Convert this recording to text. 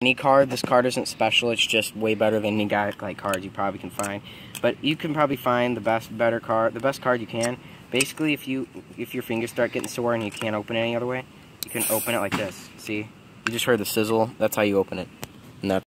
Any card. This card isn't special, it's just way better than any like cards you probably can find. But you can probably find the best card you can. Basically, if your fingers start getting sore and you can't open it any other way, you can open it like this. See? You just heard the sizzle. That's how you open it. And that's